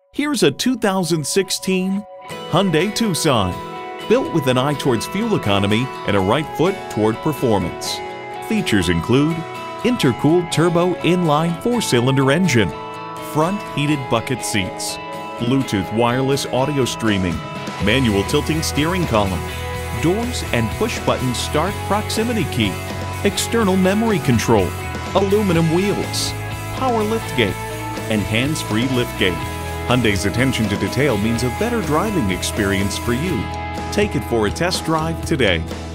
Here's a 2016 Hyundai Tucson, built with an eye towards fuel economy and a right foot toward performance. Features include intercooled turbo inline 4-cylinder engine, front heated bucket seats, Bluetooth wireless audio streaming, manual tilting steering column, doors and push-button start proximity key, external memory control, aluminum wheels, power liftgate, and hands-free liftgate. Hyundai's attention to detail means a better driving experience for you. Take it for a test drive today.